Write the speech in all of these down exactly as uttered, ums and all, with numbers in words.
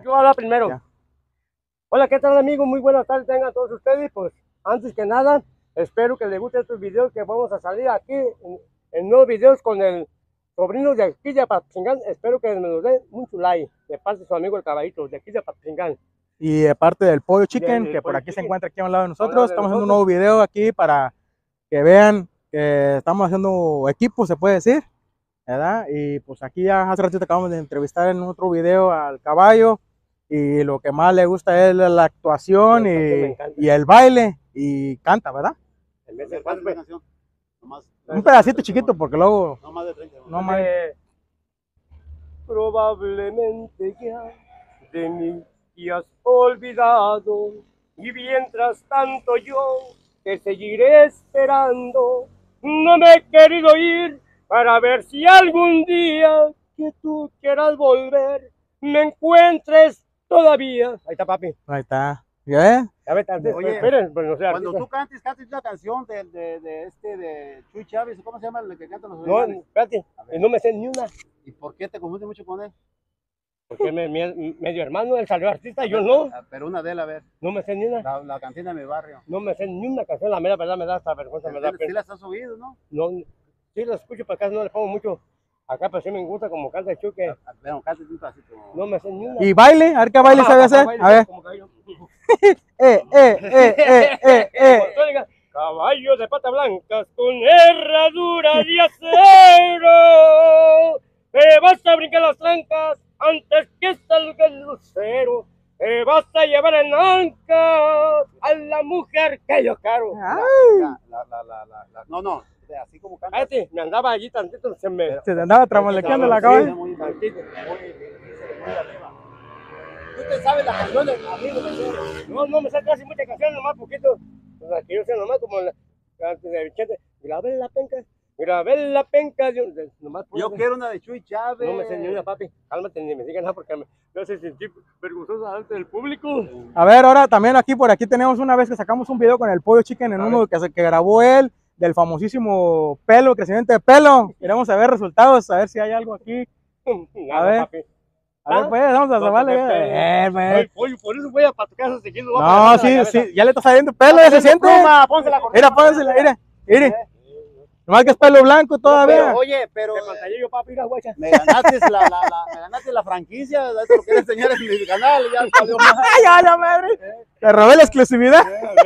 Yo voy a hablar primero. Ya. Hola, ¿qué tal, amigos? Muy buenas tardes tengan todos ustedes. Pues antes que nada, espero que les gusten estos videos que vamos a salir aquí en, en nuevos videos con el sobrino de aquí de Apatzingán. Espero que me nos den mucho like de parte de su amigo el Caballito de aquí de Apatzingán. Y de parte del Pollo Chicken, Del que por Pollo aquí se Chicken. encuentra aquí a un lado de nosotros. lado de Estamos haciendo un nosotros. nuevo video aquí para que vean que estamos haciendo equipo, se puede decir, ¿verdad? Y pues aquí ya hace ratito acabamos de entrevistar en otro video al caballo. Y lo que más le gusta es la actuación La y, actuación me encanta. y el baile. Y canta, ¿verdad? En vez A de ver, cuatro, canta una pues, canción. Nomás, Un pedacito chiquito porque luego no más de treinta. no más. eh, probablemente ya de mí te has olvidado, y mientras tanto yo te seguiré esperando. No me he querido ir para ver si algún día que tú quieras volver me encuentres todavía. Ahí está, papi. Ahí está. ¿Ya? A ver, antes, Oye, esperen, pues no sé, Cuando artista. tú cantes, cantes una canción de, de, de este, de Chuy Chávez, ¿cómo se llama el que canta los No, originales? espérate, A ver. no me sé ni una. ¿Y por qué te confundes mucho con él? Porque me, me- medio hermano, él salió artista, A yo ver, no. a- Pero una de él, a ver, No me sé ni una. la, la cantina de mi barrio. No me sé ni una canción, la mera verdad me da hasta vergüenza, me da Sí, sí pena. las has oído, ¿no? No, sí la escucho, pero acá no le pongo mucho. Acá pues sí me gusta como canta el Chuque. A- a- Bueno, cantes un pedacito. No me sé ni una. Y baile, a ver qué baile sabe hacer. A ver. Como caballo. Eh, eh, eh, eh, eh, eh. Caballo de patas blancas con herradura de acero. Te vas a brincar las trancas antes que salga el lucero. Te vas a llevar en anca a la mujer que yo quiero. La, la, la, la, la, la- no, no, de- así como canta. Cállate, me andaba allí tantito, se me... Se te andaba tramalequeando la Sí, caballo. Muy, muy, tantito. muy, muy arriba. ¿Tú te sabes la canción de Amigo de Cero? No, no me sé casi muchas canciones, nomás poquito. La que yo sé nomás como la, la de Vicente. Grabé la penca, grabé la penca. Yo, nomás Yo puedo- quiero una de Chuy Chávez. No me sé ni una, papi. Cálmate, ni me digas nada porque me, me hace sentir vergonzoso delante del público. A ver, ahora también aquí por aquí tenemos una vez que sacamos un video con el Pollo Chicken en A uno ver. que, se- que grabó él del famosísimo pelo, crecimiento de pelo. Queremos saber resultados, a ver si hay algo aquí. Nada, ver. papi. A ver, ¿Ah? pues, vamos a No, sobarle. pues, Eh, Ay, pues. pollo, por eso voy a para tu casa seguido. No, sí, sí, ya le está saliendo pelo, ya se siente. Pluma, pónsela cortita. Mira, pónsela, mira, mire. Nomás que es pelo blanco Pero, todavía. oye, pero De pantallillo, papi, mira, guacha. me ganaste la, la, la, me ganaste la franquicia, eso lo quieres enseñar en mi canal, ya salió más. Ay, ya, la madre. Te robé la exclusividad.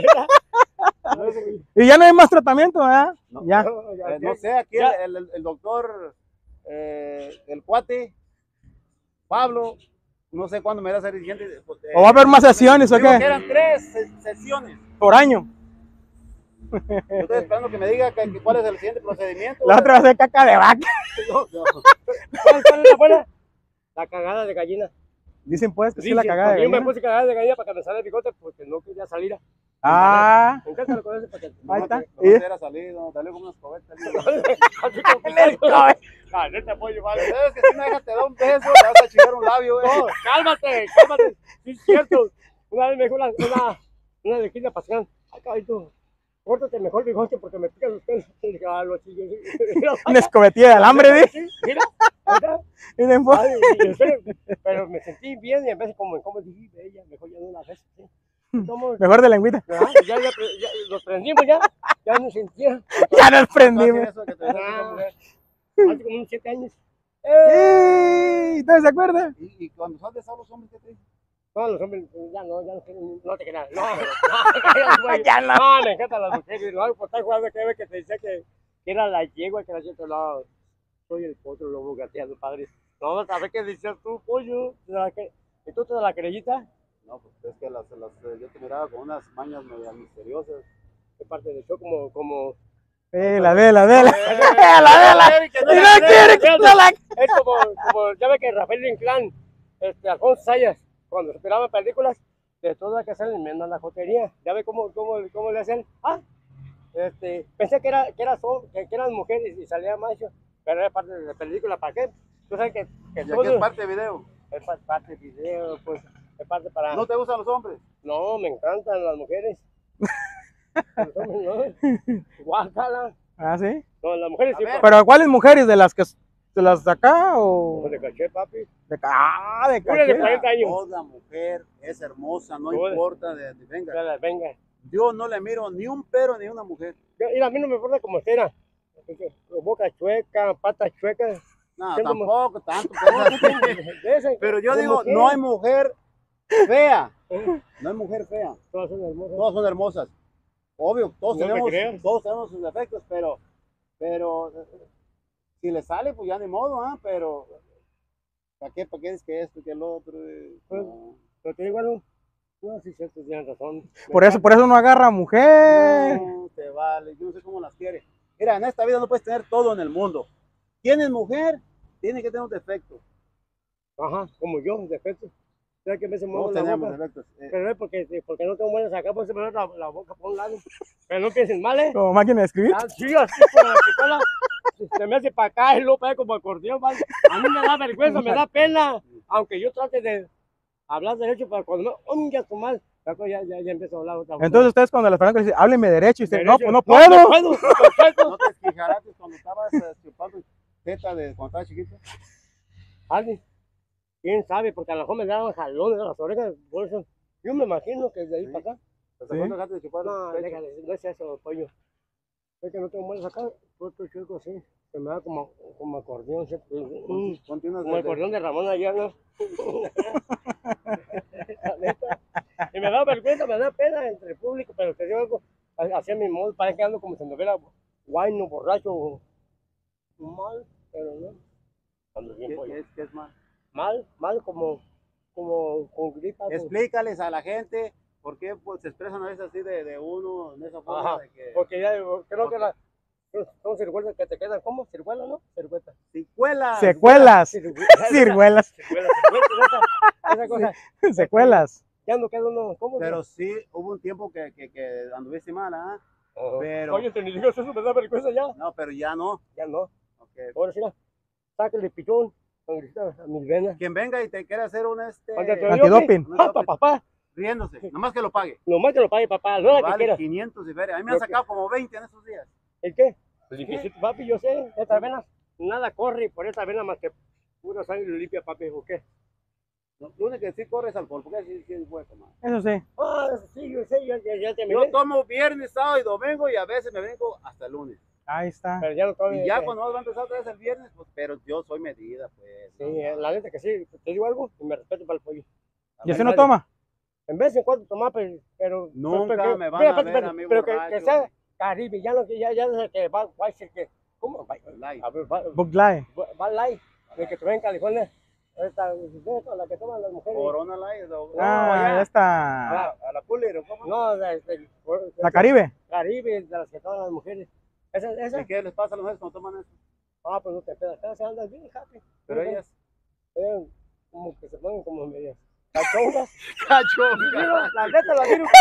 Y ya no hay más tratamiento, ¿verdad? No, Ya. Eh, no sé, aquí Ya. el, el, el doctor, eh, el cuate, Pablo, no sé cuándo me va a ser siguiente. eh, ¿O va a haber más sesiones o digo qué? que eran tres se- sesiones. Por año. Yo estoy esperando que me diga que- que cuál es el siguiente procedimiento. La otra va a ser caca de vaca. No, no. ¿Cuál cuál es la buena? La cagada de gallina. Dicen pues que sí, Sí, la sí, cagada de porque yo me gallina. puse cagada de gallina para que me salga el bigote porque no quería salir. Ah, Me encanta lo que hace porque... ahí está. No te hubiera salido, dale como unas cobetas. Así como Let's go. Ah, neta, pollo, vale. ¿Sabes que si me dejas te da un beso, te vas a chingar un labio, eh? No, cálmate, cálmate. Sí, es cierto. Una vez me dijo una, una, una de aquí de Pasión. Ay, caballito, córtate mejor el bigote porque me pican los pelos. Y dije, ah, lo chillo. Una escobetilla de alambre, ¿sí? Sí, mira, ¿verdad? Miren, pues. Ay, y en serio, pero me sentí bien y en vez de como, como dije, ella, mejor ya no la ves. ¿Sí? Tomo- Mejor de lengüita. Ah, ya, ya, pre- ya, los prendimos ya, ya no sentía. Ya nos Fácil prendimos. eso que te dejas esa mujer. Hace como unos siete años. ¡Ey! ¿Ustedes se acuerdan? Y, y cuando sales de solos, hombres, ¿qué te dicen? No, los hombres ya no, ya no quieren, no te creas. No, no, Ya no. no, me encantan las mujeres. No, por estar jugando que ve que te decía que, que era la yegua, que era cierto, no, soy el potro lobo gateando, padre. No, ¿sabes qué decías tú, pollo? ¿Sabes qué? ¿Y tú te la creyita? No, pues es que las, las, eh, yo te miraba con unas mañas medio misteriosas. ¿Qué parte del show? Como, como... Eh, la de, la de, la Eh, la de, la. que Y no no la quiere que crean, no la. Es como, como, ya ve que Rafael Inclán, este, Alfonso Sayas, cuando se tiraban películas, de todas que hacen le enmiendan la jotería. Ya ve cómo, cómo, cómo le hacen. Ah, este, pensé que, era, que, era son, que, que eran mujeres y salía macho, pero era parte de la película. ¿Para qué? Tú sabes que, que ¿Y aquí todo es parte de video? es pa- parte de video, pues, es parte para... ¿No te gustan los hombres? No, me encantan las mujeres. Los hombres no. Guácala. Ah, sí. No, las mujeres A sí. ver. Pero ¿cuáles mujeres de las que ¿Se las acá o Pues de caché, papi. de ca- ah, de Una de caché? cuarenta años. Toda mujer es hermosa, no Toda. importa de dónde Que venga. las venga. Yo no le miro ni un pero ni una mujer. Yo- Y a mí no me importa como era. Boca chueca, patas chuecas. No, Siempre tampoco tanto. Pero, De esas, pero yo de digo, mujer. no hay mujer fea. Eh, No hay mujer fea. Todas son hermosas. Todas son hermosas. Obvio, todos No me tenemos, creas. todos tenemos sus defectos, pero, pero eh, si le sale, pues ya ni modo, ¿ah? Pero, ¿para qué? ¿Para qué es que esto, que el otro? eh? Pues, No. Pero te digo algo. No, sí, cierto, tienes razón. Por eso, por eso uno agarra a mujer. No, te vale, yo no sé cómo las quiere. Mira, en esta vida no puedes tener todo en el mundo. Tienes mujer, tiene que tener un defecto. Ajá, como yo, defecto. ¿Sabes que a veces muevo Todos la tenemos boca? defectos. eh. Pero es porque, porque no tengo buenas acá, pues se me da la, la boca por un lado. Pero no piensen mal, ¿eh? Como máquina de escribir. Ah, sí, así con la pistola, se me hace para acá y luego para allá como acordeón, ¿vale? A mí me da vergüenza, me da pena, aunque yo trate de hablar derecho, pero cuando me oiga tu mal, ya, ya, ya empiezo a hablar otra vez. Entonces ustedes cuando les preguntan, dicen, hábleme derecho, y dicen, no, Derecho. pues no puedo. No puedo, no puedo. ¿No te esquijaraste cuando estabas eh, chupando teta de cuando estabas chiquito? Ale, quién sabe, porque a lo mejor me daban jalones de las orejas, por eso yo me imagino que de ahí Sí. para acá. ¿Desde Sí. cuándo dejaste de chupar No, pecho? déjale, no es eso, pollo. Es que no tengo muelas acá, puesto chico así, se me da como, como acordeón, ¿sí? Mm, Ponte unas como el de- acordeón de Ramón Ayala. La neta. Y me da vergüenza, me da pena entre el público, pero te digo algo, hacía mi modo, parece que ando como si me hubiera guayno, borracho, mal, pero no. Ando bien, ¿Qué, pollo. qué es, qué es mal? Mal, mal como, como con gripa. con- Explícales a la gente por qué pues, se expresan a veces así de, de uno, en esa forma Ajá, de que... porque ya creo que la, son ciruelas que te quedan, ¿cómo? ¿Ciruela, no? Ciruela. Secuelas. Secuelas. Ciruela. Ciruelas. Ciruela, ciruela, esa, esa cosa. Secuelas. Ya no queda uno, ¿cómo? Pero sí, hubo un tiempo que, que, que anduviste mal, ¿ah? Ajá. pero- Oye, te ni digas eso, me da vergüenza ya. No, pero ya no. Ya no. Ok. Ahora sí, sácale pichón sangrecita a mis venas. Quien venga y te quiera hacer un este... Cuando te doy, Antidoping. ok, papá, papá, riéndose, nomás que lo pague. nomás que lo pague papá, no la que Vale quieras. quinientos y feria. A mí me Lo han que- sacado como veinte en estos días. ¿El qué? Pues difícil, papi, yo sé, estas venas, nada corre por esta vena más que pura sangre limpia, papi, ¿o qué? Lo lo único que sí corre es alcohol, porque sí, sí puede tomar. Eso sí. Ah, sí, yo sé, ya, ya, ya te Yo miré. tomo viernes, sábado y domingo y a veces me vengo hasta el lunes. Ahí está. Pero ya no tomo. Y ya eh, cuando va a empezar otra vez el viernes, pues, pero yo soy medida, pues. Sí, ¿no? eh, la neta que sí, te digo algo y me respeto para el pollo. ¿Y usted no toma? En vez en cuando tomar, pero. pero Nunca pero que- me van mira, a espérate, ver espérate, a mí pero que, borracho. que sea Caribe, ya no, que ya, ya desde que va, va a decir que. ¿Cómo? Va, Light. a ver, va, Bug Light. va, va light, de que te ven en California. Esta, la que toman las mujeres. Corona Light. o- Ah, ya. ya está. A la, a la Cooler, ¿o cómo? No, de, de, de- La Caribe. Caribe, de las que toman las mujeres. Esa, esa. ¿Y qué les pasa a las mujeres cuando toman eso? Ah, pues no te pedas, acá andas bien, happy. Pero Muy bien. ellas. Eh, como que se ponen como medias cachongas. ¡Cacho! Miro, la neta la miro.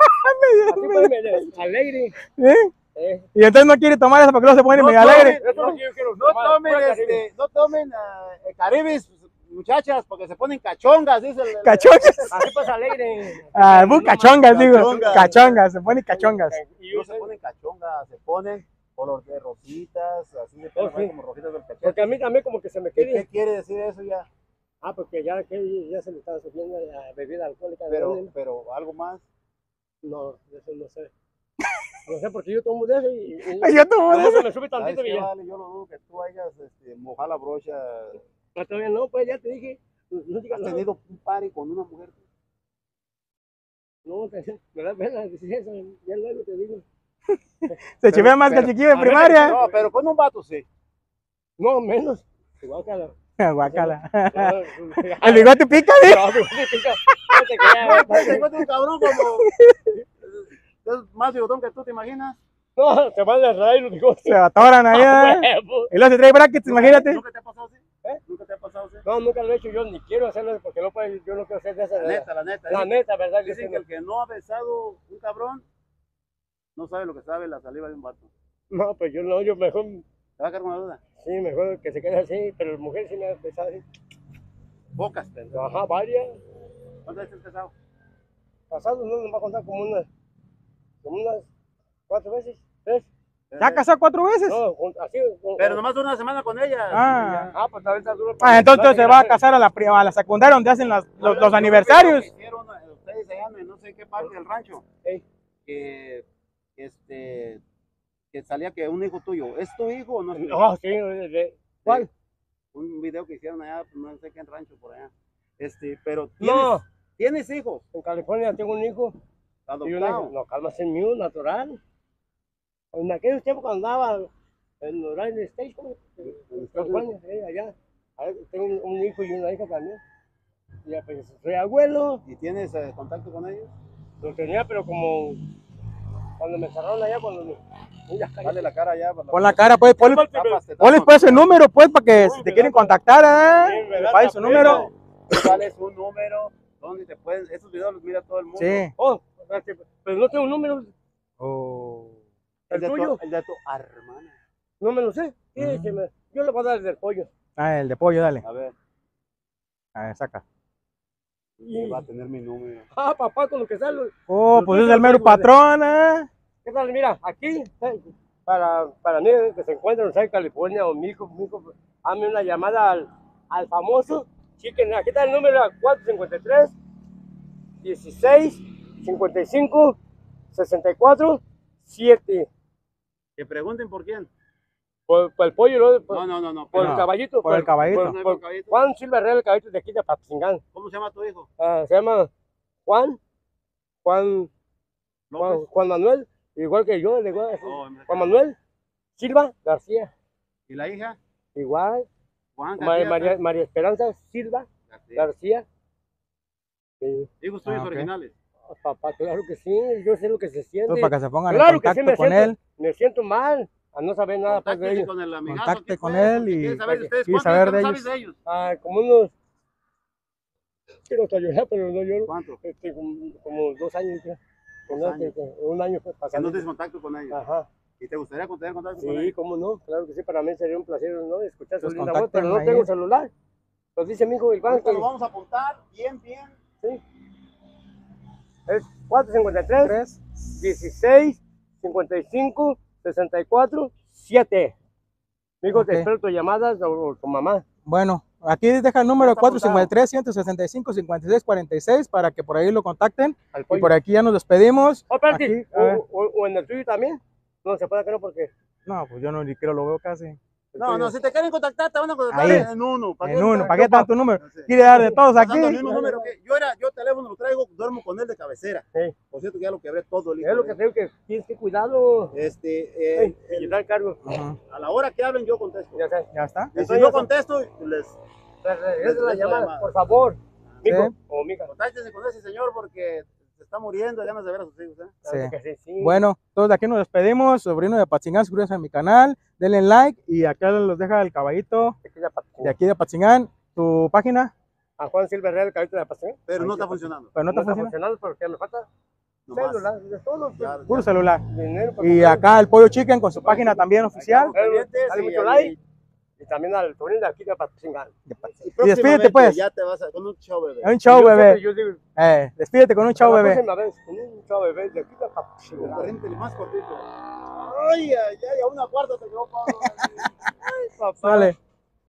Así pues medio alegre. ¿Sí? Eh, Y entonces no quiere tomar eso porque luego se pone No medio tomen, alegre. eso es lo que yo quiero No tomar, tomen, pura Caribe. este, no tomen eh, Caribes, muchachas, porque se ponen cachongas, dice el- el- Cachongas. Así pues alegre. Ah, bu- cachongas, digo. Cachongas. Cachongas, se pone cachongas. Y yo No se ponen cachongas, se ponen color de rositas, así se ponen Oh, sí. como rojitas del cachete. Porque a mí también como que se me ¿Y ¿Qué quiere. quiere decir eso ya? Ah, porque ya, que ya se le estaba subiendo la bebida alcohólica. Pero, ¿no? pero algo más. No, eso no sé. No sé porque yo tomo de eso y, y Ay, yo tomo de no eso. se me sube ¿Sabes tantito qué, y ya. vale? Yo lo dudo que tú hayas este, mojado la brocha. Ah, todavía no, pues ya te dije. No digas ¿Has nada. tenido un party con una mujer? No, te- me da pena decir eso. Ya luego te digo. Se chivea más que el pero- chiquillo de a ver, primaria. No, pero con un vato sí. No, menos. Igual que a la. Guácala. El El bigote pica, ¿sí? No, bigote pica. No te creas. Pues te encuentras un cabrón como. Es más bigotón que tú, ¿te imaginas? No, te van a raíz los bigotes. Se atoran ahí. ¿eh? Huevo. Y luego se trae brackets, imagínate. ¿Nunca te ha pasado así? ¿Eh? ¿Nunca te ha pasado así? No, nunca lo he hecho yo, ni quiero hacerlo porque no puedo, yo no quiero hacer de esa. La neta, la neta. La Dicen- neta, ¿verdad? Yo Dicen sí que el que no ha besado un cabrón no sabe lo que sabe la saliva de un vato. no, no, pues yo no, yo mejor, ¿Te va a quedar con la duda? sí, mejor que se quede así, pero las mujeres sí me han besado así. Pocas, pero. Ajá, varias. ¿Cuántas veces has besado? Pasados no nos va a contar como unas, como unas cuatro veces, tres. ¿Ya casado cuatro veces? No, un- así. un- Pero un- nomás una semana con ella. Ah. Ah, pues ahorita duro. Ah, entonces se va a casar a la, pri- a la secundaria donde hacen las- los, los aniversarios. Hicieron, eh, ustedes allá en no sé qué parte del rancho. Ey. Que, este, que salía que un hijo tuyo. ¿Es tu hijo o no es tu hijo? No, sí, de- de- ¿cuál? Un video que hicieron allá, pues, no sé qué en rancho por allá. Este, pero tienes, No, ¿tienes hijos? en California tengo un hijo. Y un hijo. Adoptados. No, calma, es mío, natural. En aquellos tiempos cuando andaba en United States, ¿cómo? En California, eh, allá. Ahí tengo un, un hijo y una hija también. Y ya, pues, soy abuelo. ¿Y tienes eh, contacto con ellos? Lo tenía, pero como cuando me cerraron allá, cuando me... Mira, Dale la cara allá. para Pon la cara, pues, ponle, Tapas, te ponle tapas. pues el número, pues, para que si te ¿verdad? quieren contactar, ¿eh? Sí, ¿verdad? Le pasen su Está número. ¿Cuál es un número? ¿Dónde te pueden? Esos videos los mira todo el mundo. Sí. Oh, espérate, pero no tengo un número. Oh. El ¿El de, tuyo? tu, el de tu hermana. No me lo sé. Sí, Mm. que me- yo le voy a dar el del pollo. Ah, el de pollo, dale. A ver, A ver, saca. y va a tener mi número. Ah, papá, con lo que sale. Oh, Lo pues tuyo es el mero tengo de- patrón, ¿eh? ¿Qué tal? Mira, aquí, eh, para, para mí que se encuentra en California o mi hijo, mi hijo, hazme una llamada al, al famoso Chicken. Aquí está el número cuatro cinco tres, dieciséis, cincuenta y cinco, sesenta y cuatro, siete. Que pregunten por quién. Por, por el pollo, ¿no? Por, No, no, no, no. por pero- el caballito. por el caballito. Por, por Juan Silva Herrera, el caballito de aquí de Patzingán. ¿Cómo se llama tu hijo? Ah, se llama Juan, Juan, Juan, López. Juan Manuel, igual que yo, igual, Oh, me- Juan Manuel Silva García, ¿Y la hija? igual, Juan Ma- García. María, María Esperanza Silva García. García. Sí, Hijos tuyos Ah, ok. originales. papá, claro que sí, yo sé lo que se siente. Pues para que se pongan Claro en que sí, contacto me con siento, él. me siento mal a no saber nada pues, de Contáctese ellos. con el amigazo. Contacte aquí, con pues, él porque y- quiere saber de ustedes. y ¿Cuántos saber años de sabes ellos. de ellos? Ah, como unos, quiero hasta llorar, pero no lloro. ¿Cuánto? Este, como, como dos años ya. Con Dos este, años. un año fue Que pasado. no tienes contacto con ellos. Ajá. ¿Y te gustaría tener contacto con Sí, ellos? cómo no, claro que sí, para mí sería un placer, ¿no? Escuchar su Pues linda voz, pero no contáctenme tengo ahí. celular. Lo dice mi hijo Iván, Ahorita que lo vamos a apuntar bien, bien. sí. Es cuatro cinco tres, Tres. dieciséis, cincuenta y cinco, sesenta y cuatro, siete. Mi hijo, Ok. te espero tus llamadas o, o tu mamá. Bueno, aquí deja el número está cuatro cinco apuntado. tres, uno seis cinco, cinco seis cuatro seis para que por ahí lo contacten. Al Y pollo. por aquí ya nos despedimos. Oh, espérate, Aquí, a ver. o, o- o en el tuyo también. No se puede que no, porque No, pues yo no ni quiero lo veo casi. el No, tuyo- no, si te quieren contactar, te van a contactar Ahí. en uno. ¿Para En qué? uno, ¿para qué tanto número? No sé. Quiere dar de todos aquí. Pasando el mismo número que yo era, yo teléfono lo traigo, duermo con él de cabecera. Sí. Por cierto, que ya lo quebré todo el hijo. Es lo que tengo que tienes que cuidarlo. Este, Ey, eh, y el- dar el cargo. Ujú. a la hora que hablen yo contesto. Ya sabes. Ya está. Y si Entonces no ya- contesto, les Regresa la les- llamada, llamada. por favor. Mijo Sí. o mija. contáctense con ese señor porque se está muriendo de ganas de ver a sus hijos. ¿eh? Claro Sí. que sí, sí. Bueno, todos de aquí nos despedimos. Sobrino de Patzingán, suscríbanse a mi canal, denle like y acá los deja el caballito Aquí la pat- de aquí de Patzingán. Tu página, A Juan Silva Herrera, el caballito de la pasión. Pero no está funcionando. pero no te está funciona. funcionando porque me falta Nomás. celular, de todo, Ya, Puro celular. dinero para Y comprar. acá el Pollo Chicken con su página también oficial. Estamos pendientes Dale y- mucho y- like. Y también al sobrino de aquí de Patzingán. y Y próximamente despídete pues. Ya te vas a, con un show, bebé. Un show, Yo bebé. siempre- yo digo, Eh, despídete con un show, para la bebé. próxima vez, con un chavo bebé de aquí de Patzingán. Corriente, más cortito. Ay, ay, ay, a una cuarta te quedó Pablo. Ay, papá. Sale.